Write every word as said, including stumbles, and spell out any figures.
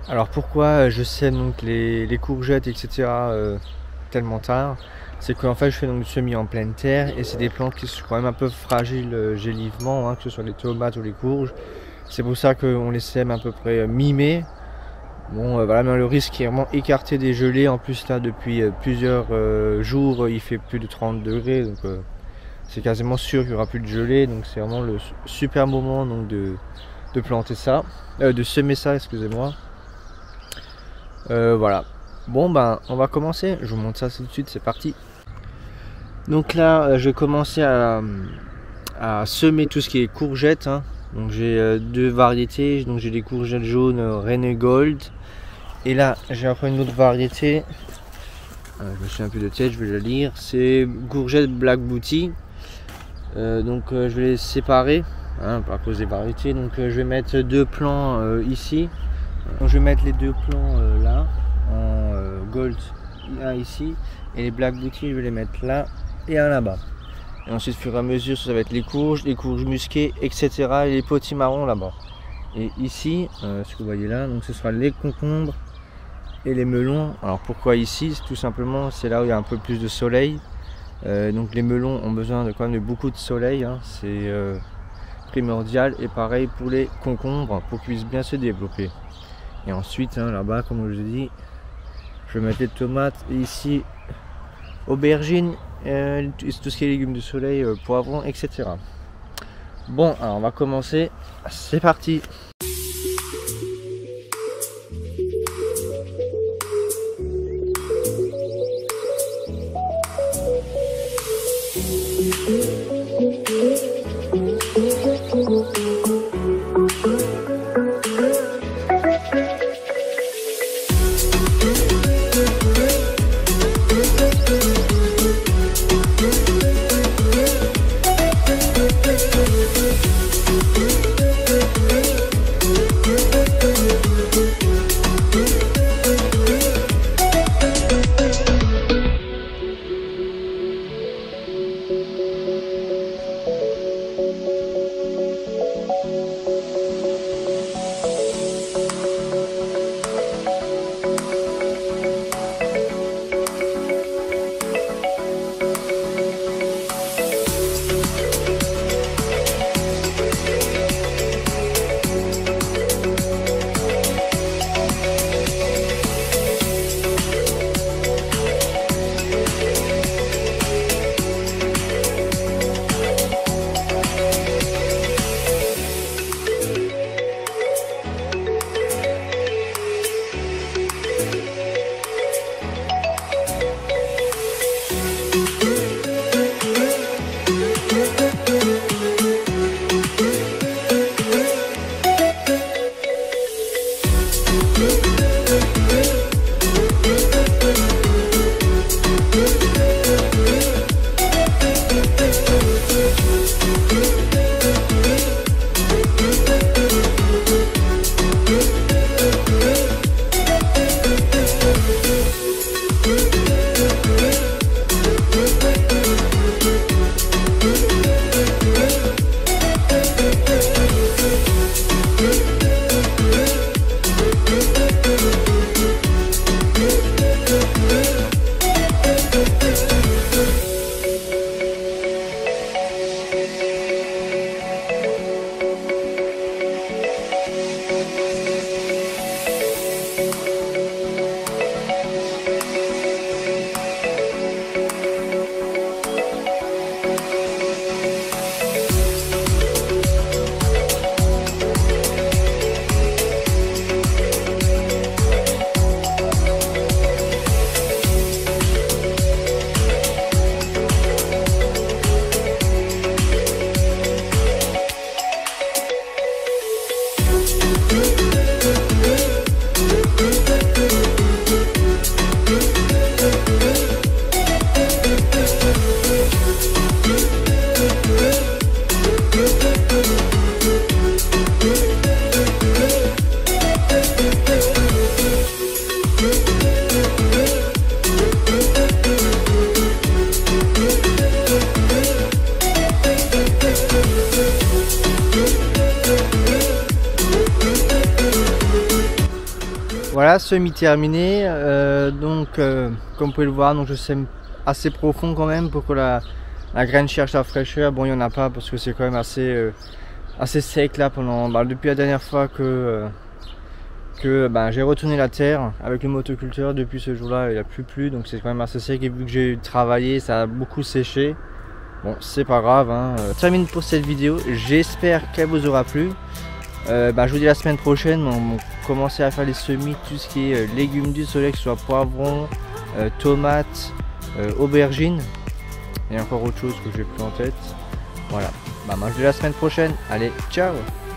Alors pourquoi je sème donc les, les courgettes et cetera euh, tellement tard? C'est qu'en fait je fais donc du semis en pleine terre et c'est des plantes qui sont quand même un peu fragiles euh, gélivement, hein, que ce soit les tomates ou les courges. C'est pour ça qu'on les sème à peu près mi-mai. Bon euh, voilà, mais le risque est vraiment écarté des gelées. En plus là depuis euh, plusieurs euh, jours il fait plus de trente degrés, donc euh, c'est quasiment sûr qu'il n'y aura plus de gelée. Donc c'est vraiment le super moment donc, de, de planter ça, euh, de semer ça, excusez-moi. Euh, voilà. Bon ben on va commencer, je vous montre ça tout de suite, c'est parti. Donc là euh, je vais commencer à, à semer tout ce qui est courgettes, hein. Donc j'ai euh, deux variétés, donc j'ai des courgettes jaunes euh, René Gold. Et là j'ai après une autre variété, euh, je me souviens plus de tête, je vais la lire, c'est courgettes Black Booty. euh, Donc euh, je vais les séparer, hein, à cause des variétés. Donc euh, je vais mettre deux plants euh, ici. Donc je vais mettre les deux plants euh, là, en euh, gold, un ici, et les black booty je vais les mettre là et un là-bas. Et ensuite au fur et à mesure ça va être les courges, les courges musquées, et cetera. Et les potimarrons là-bas. Et ici, euh, ce que vous voyez là, donc ce sera les concombres et les melons. Alors pourquoi ici? Tout simplement c'est là où il y a un peu plus de soleil. Euh, donc les melons ont besoin de quand même de beaucoup de soleil, hein. C'est euh, primordial. Et pareil pour les concombres pour qu'ils puissent bien se développer. Et ensuite hein, là-bas comme je vous ai dit, je vais mettre les tomates et ici aubergines, euh, tout ce qui est légumes de soleil, euh, poivrons, et cetera. Bon alors on va commencer, c'est parti. voilà, semis terminé. Euh, donc, euh, comme vous pouvez le voir, donc je sème assez profond quand même pour que la, la graine cherche la fraîcheur. Bon, il n'y en a pas parce que c'est quand même assez, euh, assez sec là pendant, bah, depuis la dernière fois que, euh, que bah, j'ai retourné la terre avec le motoculteur. Depuis ce jour-là, il n'a plus plu, donc c'est quand même assez sec. Et vu que j'ai travaillé, ça a beaucoup séché. Bon, c'est pas grave, hein. Euh, termine pour cette vidéo. J'espère qu'elle vous aura plu. Euh, bah, je vous dis la semaine prochaine, on va commencer à faire les semis, tout ce qui est euh, légumes du soleil, que ce soit poivrons, euh, tomates, euh, aubergines et encore autre chose que j'ai plus en tête. Voilà, bah, moi je vous dis la semaine prochaine. Allez, ciao!